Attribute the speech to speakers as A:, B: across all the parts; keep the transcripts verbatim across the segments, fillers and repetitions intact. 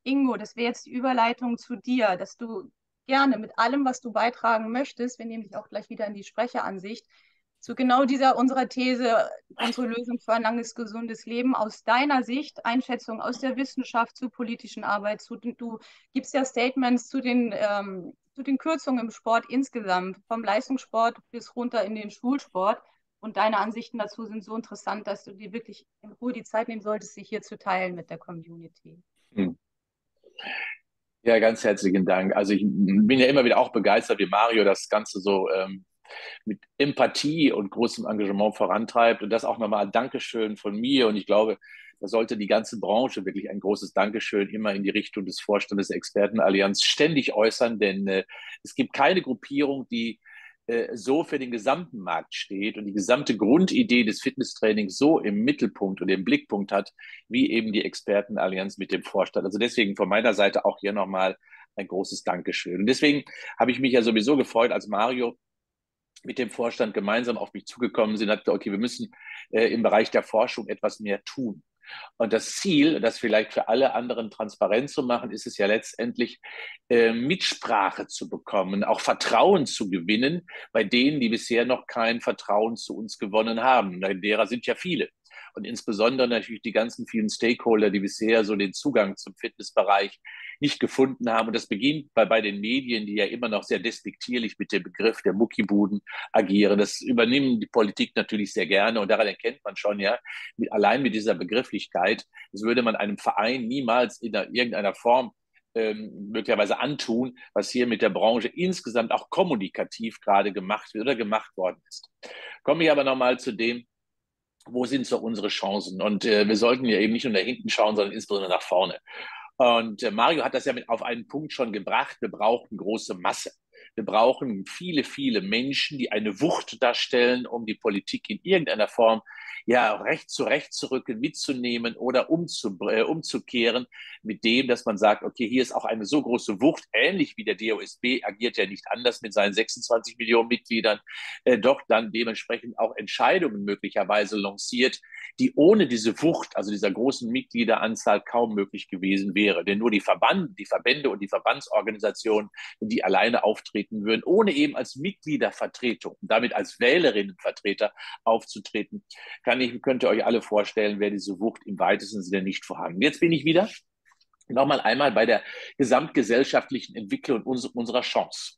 A: Ingo, das wäre jetzt die Überleitung zu dir, dass du gerne mit allem, was du beitragen möchtest, wir nehmen dich auch gleich wieder in die Sprecheransicht, zu genau dieser unserer These, unsere Lösung für ein langes, gesundes Leben, aus deiner Sicht, Einschätzung aus der Wissenschaft zur politischen Arbeit, zu, du gibst ja Statements zu den, ähm, zu den Kürzungen im Sport insgesamt, vom Leistungssport bis runter in den Schulsport. Und deine Ansichten dazu sind so interessant, dass du dir wirklich in Ruhe die Zeit nehmen solltest, sie hier zu teilen mit der Community.
B: Hm. Ja, ganz herzlichen Dank. Also ich bin ja immer wieder auch begeistert, wie Mario das Ganze so ähm, mit Empathie und großem Engagement vorantreibt. Und das auch nochmal ein Dankeschön von mir. Und ich glaube, da sollte die ganze Branche wirklich ein großes Dankeschön immer in die Richtung des Vorstandes der Expertenallianz ständig äußern, denn äh, es gibt keine Gruppierung, die äh, so für den gesamten Markt steht und die gesamte Grundidee des Fitnesstrainings so im Mittelpunkt und im Blickpunkt hat, wie eben die Expertenallianz mit dem Vorstand. Also deswegen von meiner Seite auch hier nochmal ein großes Dankeschön. Und deswegen habe ich mich ja sowieso gefreut, als Mario mit dem Vorstand gemeinsam auf mich zugekommen sind, hat gesagt, okay, wir müssen äh, im Bereich der Forschung etwas mehr tun. Und das Ziel, das vielleicht für alle anderen transparent zu machen, ist es ja letztendlich, äh, Mitsprache zu bekommen, auch Vertrauen zu gewinnen bei denen, die bisher noch kein Vertrauen zu uns gewonnen haben. Derer sind ja viele. Und insbesondere natürlich die ganzen vielen Stakeholder, die bisher so den Zugang zum Fitnessbereich nicht gefunden haben. Und das beginnt bei, bei den Medien, die ja immer noch sehr despektierlich mit dem Begriff der Muckibuden agieren. Das übernehmen die Politik natürlich sehr gerne. Und daran erkennt man schon, ja, mit, allein mit dieser Begrifflichkeit, das würde man einem Verein niemals in der, irgendeiner Form ähm, möglicherweise antun, was hier mit der Branche insgesamt auch kommunikativ gerade gemacht wird oder gemacht worden ist. Komme ich aber nochmal zu dem, wo sind so unsere Chancen? Und äh, wir sollten ja eben nicht nur nach hinten schauen, sondern insbesondere nach vorne. Und äh, Mario hat das ja mit auf einen Punkt schon gebracht. Wir brauchen große Masse. Wir brauchen viele, viele Menschen, die eine Wucht darstellen, um die Politik in irgendeiner Form ja recht zurechtzurücken, mitzunehmen oder umzu, äh, umzukehren mit dem, dass man sagt, okay, hier ist auch eine so große Wucht, ähnlich wie der D O S B agiert ja nicht anders mit seinen sechsundzwanzig Millionen Mitgliedern, äh, doch dann dementsprechend auch Entscheidungen möglicherweise lanciert, die ohne diese Wucht, also dieser großen Mitgliederanzahl kaum möglich gewesen wäre. Denn nur die Verband, die Verbände und die Verbandsorganisationen, die alleine auftreten würden, ohne eben als Mitgliedervertretung und damit als Wählerinnenvertreter aufzutreten, kann ich, könnt ihr euch alle vorstellen, wäre diese Wucht im weitesten Sinne nicht vorhanden. Jetzt bin ich wieder nochmal einmal bei der gesamtgesellschaftlichen Entwicklung unserer Chance.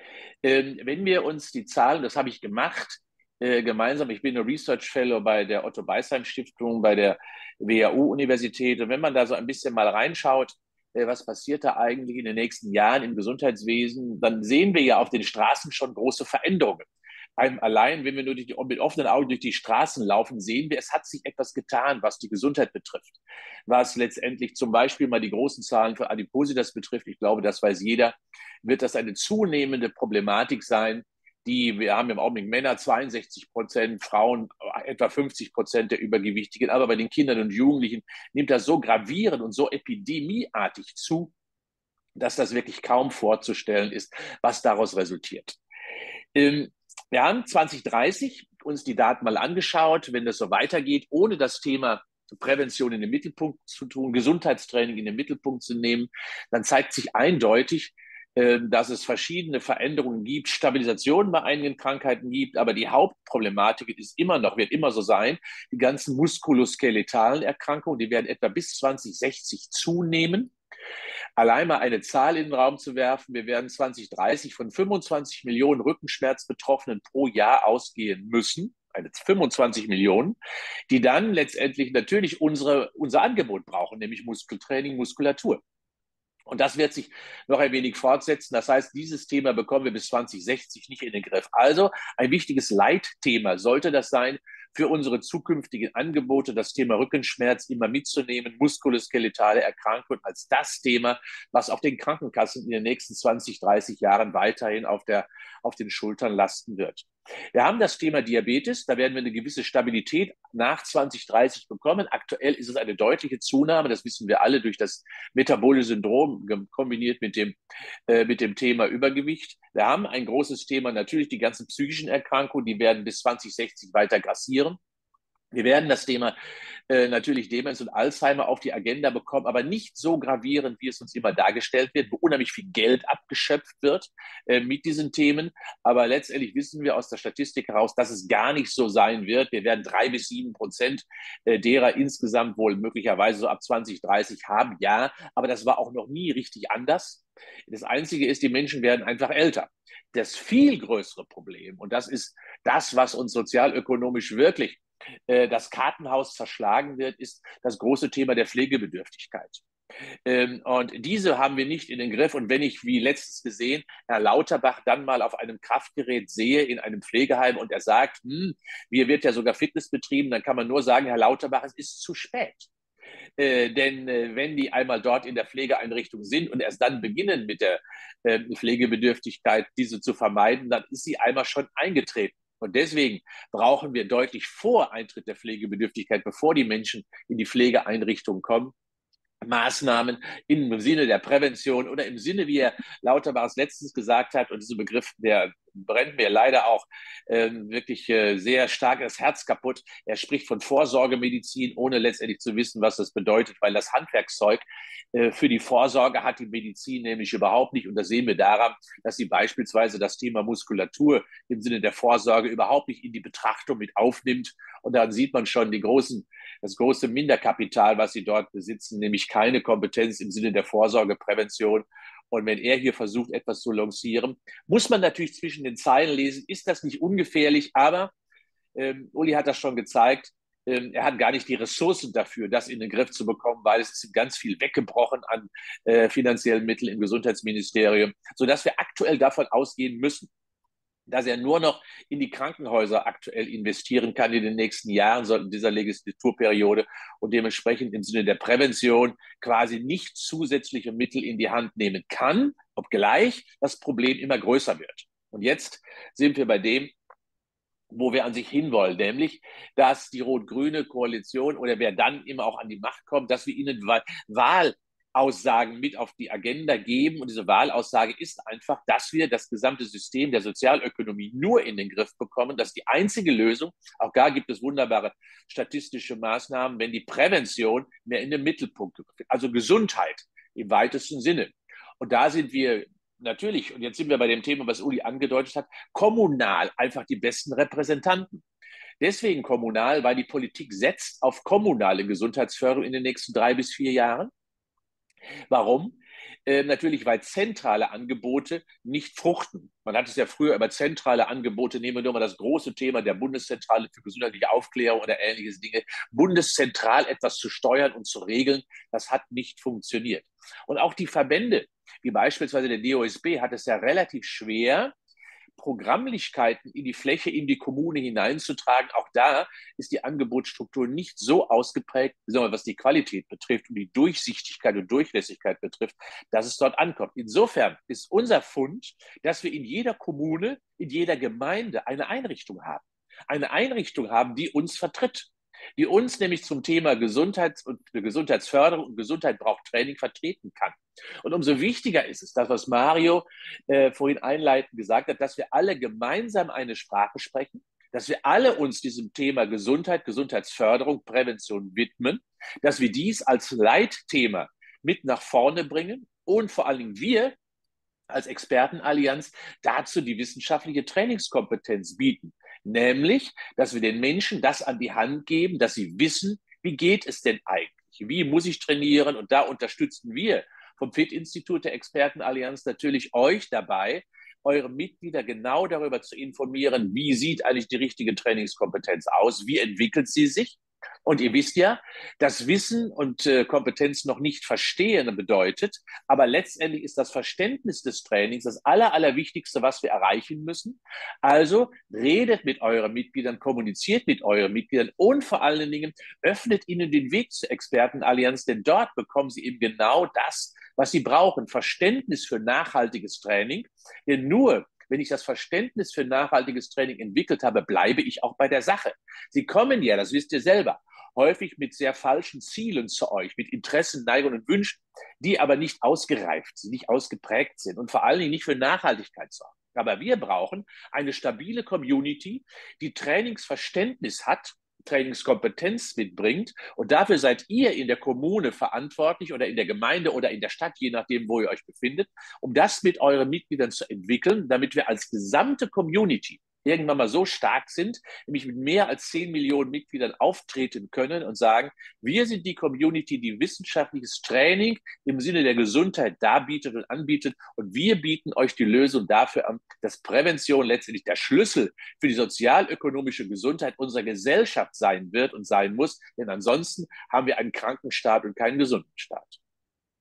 B: Ähm, wenn wir uns die Zahlen, das habe ich gemacht, äh, gemeinsam, ich bin ein Research Fellow bei der Otto Beisheim Stiftung, bei der W H U-Universität. Und wenn man da so ein bisschen mal reinschaut, äh, was passiert da eigentlich in den nächsten Jahren im Gesundheitswesen, dann sehen wir ja auf den Straßen schon große Veränderungen. Einem allein, wenn wir nur durch die, mit offenen Augen durch die Straßen laufen, sehen wir, es hat sich etwas getan, was die Gesundheit betrifft. Was letztendlich zum Beispiel mal die großen Zahlen für Adipositas betrifft, ich glaube, das weiß jeder, wird das eine zunehmende Problematik sein, die, wir haben im Augenblick Männer zweiundsechzig Prozent, Frauen etwa fünfzig Prozent der Übergewichtigen, aber bei den Kindern und Jugendlichen nimmt das so gravierend und so epidemieartig zu, dass das wirklich kaum vorzustellen ist, was daraus resultiert. Ähm, wir haben zwanzig dreißig uns die Daten mal angeschaut, wenn das so weitergeht, ohne das Thema Prävention in den Mittelpunkt zu tun, Gesundheitstraining in den Mittelpunkt zu nehmen, dann zeigt sich eindeutig, dass es verschiedene Veränderungen gibt, Stabilisationen bei einigen Krankheiten gibt, aber die Hauptproblematik ist immer noch, wird immer so sein, die ganzen muskuloskeletalen Erkrankungen, die werden etwa bis zwanzig sechzig zunehmen. Allein mal eine Zahl in den Raum zu werfen, wir werden zwanzig dreißig von fünfundzwanzig Millionen Rückenschmerzbetroffenen pro Jahr ausgehen müssen, eine fünfundzwanzig Millionen, die dann letztendlich natürlich unsere, unser Angebot brauchen, nämlich Muskeltraining, Muskulatur. Und das wird sich noch ein wenig fortsetzen. Das heißt, dieses Thema bekommen wir bis zwanzig sechzig nicht in den Griff. Also ein wichtiges Leitthema sollte das sein, für unsere zukünftigen Angebote das Thema Rückenschmerz immer mitzunehmen, muskuloskeletale Erkrankungen als das Thema, was auch den Krankenkassen in den nächsten zwanzig, dreißig Jahren weiterhin auf, der, auf den Schultern lasten wird. Wir haben das Thema Diabetes, da werden wir eine gewisse Stabilität nach zwanzig dreißig bekommen. Aktuell ist es eine deutliche Zunahme, das wissen wir alle, durch das metabolische Syndrom kombiniert mit dem, äh, mit dem Thema Übergewicht. Wir haben ein großes Thema, natürlich die ganzen psychischen Erkrankungen, die werden bis zwanzig sechzig weiter grassieren. Wir werden das Thema äh, natürlich Demenz und Alzheimer auf die Agenda bekommen, aber nicht so gravierend, wie es uns immer dargestellt wird, wo unheimlich viel Geld abgeschöpft wird äh, mit diesen Themen. Aber letztendlich wissen wir aus der Statistik heraus, dass es gar nicht so sein wird. Wir werden drei bis sieben Prozent äh, derer insgesamt wohl möglicherweise so ab zwanzig dreißig haben. Ja, aber das war auch noch nie richtig anders. Das Einzige ist, die Menschen werden einfach älter. Das viel größere Problem, und das ist das, was uns sozialökonomisch wirklich äh, das Kartenhaus zerschlagen wird, ist das große Thema der Pflegebedürftigkeit. Ähm, und diese haben wir nicht in den Griff. Und wenn ich, wie letztens gesehen, Herr Lauterbach dann mal auf einem Kraftgerät sehe in einem Pflegeheim und er sagt, hm, hier wird ja sogar Fitness betrieben, dann kann man nur sagen, Herr Lauterbach, es ist zu spät. Äh, denn äh, wenn die einmal dort in der Pflegeeinrichtung sind und erst dann beginnen mit der äh, Pflegebedürftigkeit, diese zu vermeiden, dann ist sie einmal schon eingetreten. Und deswegen brauchen wir deutlich vor Eintritt der Pflegebedürftigkeit, bevor die Menschen in die Pflegeeinrichtungen kommen, Maßnahmen im Sinne der Prävention oder im Sinne, wie Herr Lauterbach es letztens gesagt hat, und dieser Begriff, der brennt mir leider auch äh, wirklich äh, sehr stark das Herz kaputt. Er spricht von Vorsorgemedizin, ohne letztendlich zu wissen, was das bedeutet, weil das Handwerkszeug äh, für die Vorsorge hat die Medizin nämlich überhaupt nicht. Und das sehen wir daran, dass sie beispielsweise das Thema Muskulatur im Sinne der Vorsorge überhaupt nicht in die Betrachtung mit aufnimmt. Und dann sieht man schon die großen, das große Minderkapital, was sie dort besitzen, nämlich keine Kompetenz im Sinne der Vorsorgeprävention. Und wenn er hier versucht, etwas zu lancieren, muss man natürlich zwischen den Zeilen lesen, ist das nicht ungefährlich, aber ähm, Uli hat das schon gezeigt, ähm, er hat gar nicht die Ressourcen dafür, das in den Griff zu bekommen, weil es ist ganz viel weggebrochen an äh, finanziellen Mitteln im Gesundheitsministerium, sodass wir aktuell davon ausgehen müssen, dass er nur noch in die Krankenhäuser aktuell investieren kann in den nächsten Jahren, so in dieser Legislaturperiode und dementsprechend im Sinne der Prävention quasi nicht zusätzliche Mittel in die Hand nehmen kann, obgleich das Problem immer größer wird. Und jetzt sind wir bei dem, wo wir an sich hinwollen, nämlich, dass die rot-grüne Koalition oder wer dann immer auch an die Macht kommt, dass wir ihnen Wahl Aussagen mit auf die Agenda geben. Und diese Wahlaussage ist einfach, dass wir das gesamte System der Sozialökonomie nur in den Griff bekommen. Das ist die einzige Lösung. Auch da gibt es wunderbare statistische Maßnahmen, wenn die Prävention mehr in den Mittelpunkt rückt. Also Gesundheit im weitesten Sinne. Und da sind wir natürlich, und jetzt sind wir bei dem Thema, was Uli angedeutet hat, kommunal einfach die besten Repräsentanten. Deswegen kommunal, weil die Politik setzt auf kommunale Gesundheitsförderung in den nächsten drei bis vier Jahren. Warum? Äh, natürlich, weil zentrale Angebote nicht fruchten. Man hat es ja früher über zentrale Angebote, nehmen wir nur mal das große Thema der Bundeszentrale für gesundheitliche Aufklärung oder ähnliches Dinge, bundeszentral etwas zu steuern und zu regeln, das hat nicht funktioniert. Und auch die Verbände, wie beispielsweise der D O S B, hat es ja relativ schwer, Programmlichkeiten in die Fläche, in die Kommune hineinzutragen. Auch da ist die Angebotsstruktur nicht so ausgeprägt, was die Qualität betrifft und die Durchsichtigkeit und Durchlässigkeit betrifft, dass es dort ankommt. Insofern ist unser Fund, dass wir in jeder Kommune, in jeder Gemeinde eine Einrichtung haben. Eine Einrichtung haben, die uns vertritt, die uns nämlich zum Thema Gesundheits- und Gesundheitsförderung und Gesundheit braucht Training vertreten kann. Und umso wichtiger ist es, das, was Mario äh, vorhin einleitend gesagt hat, dass wir alle gemeinsam eine Sprache sprechen, dass wir alle uns diesem Thema Gesundheit, Gesundheitsförderung, Prävention widmen, dass wir dies als Leitthema mit nach vorne bringen und vor allen Dingen wir als Expertenallianz dazu die wissenschaftliche Trainingskompetenz bieten. Nämlich, dass wir den Menschen das an die Hand geben, dass sie wissen, wie geht es denn eigentlich? Wie muss ich trainieren? Und da unterstützen wir vom F I T-Institut der Expertenallianz natürlich euch dabei, eure Mitglieder genau darüber zu informieren, wie sieht eigentlich die richtige Trainingskompetenz aus, wie entwickelt sie sich. Und ihr wisst ja, dass Wissen und äh, Kompetenz noch nicht verstehen bedeutet, aber letztendlich ist das Verständnis des Trainings das Aller, Allerwichtigste, was wir erreichen müssen. Also redet mit euren Mitgliedern, kommuniziert mit euren Mitgliedern und vor allen Dingen öffnet ihnen den Weg zur Expertenallianz, denn dort bekommen sie eben genau das, was sie brauchen, Verständnis für nachhaltiges Training. Denn nur wenn ich das Verständnis für nachhaltiges Training entwickelt habe, bleibe ich auch bei der Sache. Sie kommen ja, das wisst ihr selber, häufig mit sehr falschen Zielen zu euch, mit Interessen, Neigungen und Wünschen, die aber nicht ausgereift sind, nicht ausgeprägt sind und vor allen Dingen nicht für Nachhaltigkeit sorgen. Aber wir brauchen eine stabile Community, die Trainingsverständnis hat, Trainingskompetenz mitbringt. Und dafür seid ihr in der Kommune verantwortlich oder in der Gemeinde oder in der Stadt, je nachdem, wo ihr euch befindet, um das mit euren Mitgliedern zu entwickeln, damit wir als gesamte Community irgendwann mal so stark sind, nämlich mit mehr als zehn Millionen Mitgliedern auftreten können und sagen, wir sind die Community, die wissenschaftliches Training im Sinne der Gesundheit darbietet und anbietet und wir bieten euch die Lösung dafür an, dass Prävention letztendlich der Schlüssel für die sozialökonomische Gesundheit unserer Gesellschaft sein wird und sein muss, denn ansonsten haben wir einen kranken Staat und keinen gesunden Staat.